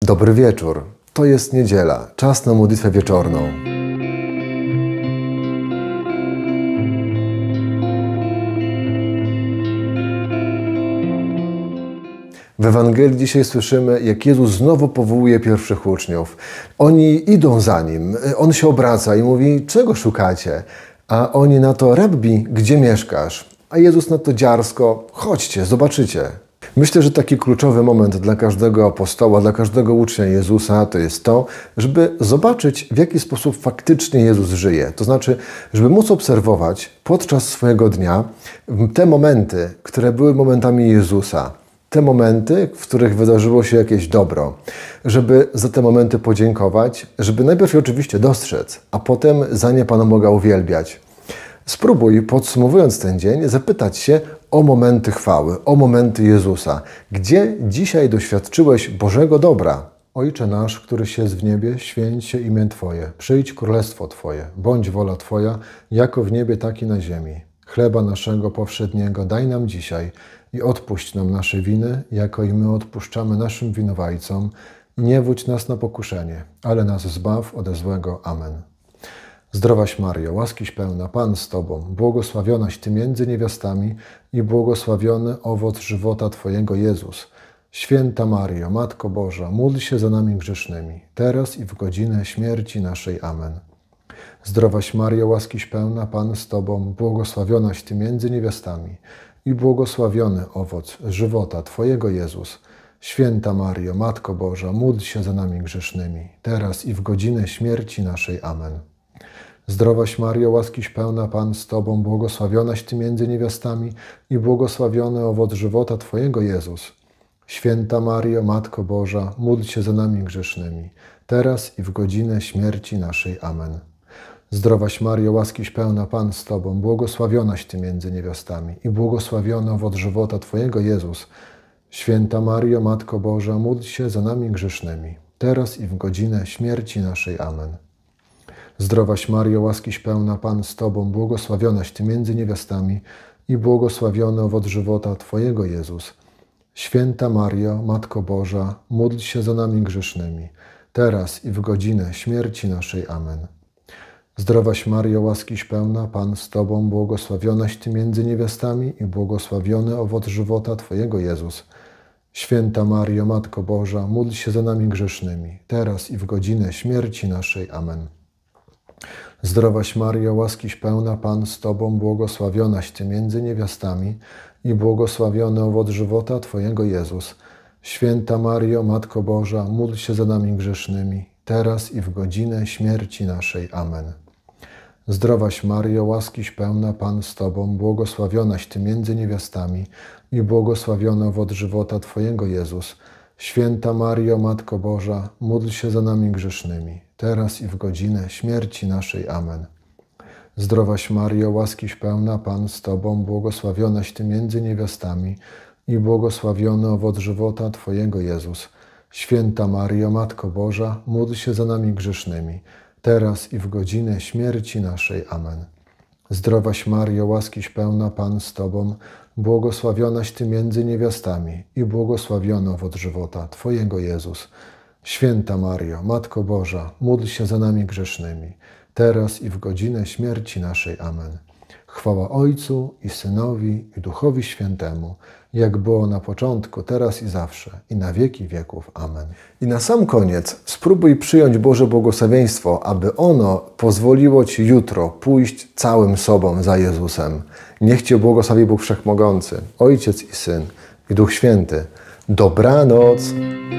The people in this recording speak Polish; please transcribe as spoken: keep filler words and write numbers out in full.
Dobry wieczór. To jest niedziela, czas na modlitwę wieczorną. W Ewangelii dzisiaj słyszymy, jak Jezus znowu powołuje pierwszych uczniów. Oni idą za Nim, On się obraca i mówi, czego szukacie? A oni na to, Rabbi, gdzie mieszkasz? A Jezus na to dziarsko, chodźcie, zobaczycie. Myślę, że taki kluczowy moment dla każdego apostoła, dla każdego ucznia Jezusa to jest to, żeby zobaczyć, w jaki sposób faktycznie Jezus żyje. To znaczy, żeby móc obserwować podczas swojego dnia te momenty, które były momentami Jezusa. Te momenty, w których wydarzyło się jakieś dobro. Żeby za te momenty podziękować, żeby najpierw je oczywiście dostrzec, a potem za nie Pana Boga uwielbiać. Spróbuj, podsumowując ten dzień, zapytać się o momenty chwały, o momenty Jezusa. Gdzie dzisiaj doświadczyłeś Bożego dobra? Ojcze nasz, któryś jest w niebie, święć się imię Twoje. Przyjdź królestwo Twoje. Bądź wola Twoja, jako w niebie, tak i na ziemi. Chleba naszego powszedniego daj nam dzisiaj i odpuść nam nasze winy, jako i my odpuszczamy naszym winowajcom. Nie wódź nas na pokuszenie, ale nas zbaw ode złego. Amen. Zdrowaś Maryjo, łaskiś pełna, Pan z Tobą, błogosławionaś Ty między niewiastami i błogosławiony owoc żywota Twojego, Jezus. Święta Maryjo, Matko Boża, módl się za nami grzesznymi, teraz i w godzinę śmierci naszej. Amen. Zdrowaś Maryjo, łaskiś pełna, Pan z Tobą, błogosławionaś Ty między niewiastami i błogosławiony owoc żywota Twojego, Jezus. Święta Maryjo, Matko Boża, módl się za nami grzesznymi, teraz i w godzinę śmierci naszej. Amen. Zdrowaś Maryjo, łaskiś pełna, Pan z Tobą, błogosławionaś Ty między niewiastami i błogosławiony owoc żywota Twojego, Jezus. Święta Maryjo, Matko Boża, módl się za nami grzesznymi, teraz i w godzinę śmierci naszej. Amen. Zdrowaś Maryjo, łaskiś pełna, Pan z Tobą, błogosławionaś Ty między niewiastami i błogosławiony owoc żywota Twojego, Jezus. Święta Maryjo, Matko Boża, módl się za nami grzesznymi, teraz i w godzinę śmierci naszej. Amen. Zdrowaś Maryjo, łaskiś pełna, Pan z Tobą, błogosławionaś Ty między niewiastami i błogosławiony owoc żywota Twojego, Jezus. Święta Maryjo, Matko Boża, módl się za nami grzesznymi, teraz i w godzinę śmierci naszej. Amen. Zdrowaś Maryjo, łaskiś pełna, Pan z Tobą, błogosławionaś Ty między niewiastami i błogosławiony owoc żywota Twojego, Jezus. Święta Maryjo, Matko Boża, módl się za nami grzesznymi, teraz i w godzinę śmierci naszej. Amen. Zdrowaś Maryjo, łaskiś pełna, Pan z Tobą, błogosławionaś Ty między niewiastami i błogosławiony owoc żywota Twojego, Jezus. Święta Maryjo, Matko Boża, módl się za nami grzesznymi, teraz i w godzinę śmierci naszej. Amen. Zdrowaś Maryjo, łaskiś pełna, Pan z Tobą, błogosławionaś Ty między niewiastami i błogosławiony owoc żywota Twojego, Jezus. Święta Maryjo, Matko Boża, módl się za nami grzesznymi, teraz i w godzinę śmierci naszej. Amen. Zdrowaś Maryjo, łaskiś pełna, Pan z Tobą, błogosławionaś Ty między niewiastami i błogosławiony owoc żywota Twojego, Jezus. Święta Maryjo, Matko Boża, módl się za nami grzesznymi, teraz i w godzinę śmierci naszej. Amen. Zdrowaś Maryjo, łaskiś pełna, Pan z Tobą, błogosławionaś Ty między niewiastami i błogosławiony owoc żywota Twojego, Jezus. Święta Maryjo, Matko Boża, módl się za nami grzesznymi, teraz i w godzinę śmierci naszej. Amen. Chwała Ojcu i Synowi i Duchowi Świętemu, jak było na początku, teraz i zawsze, i na wieki wieków. Amen. I na sam koniec spróbuj przyjąć Boże błogosławieństwo, aby ono pozwoliło Ci jutro pójść całym sobą za Jezusem. Niech Cię błogosławi Bóg Wszechmogący, Ojciec i Syn i Duch Święty. Dobranoc!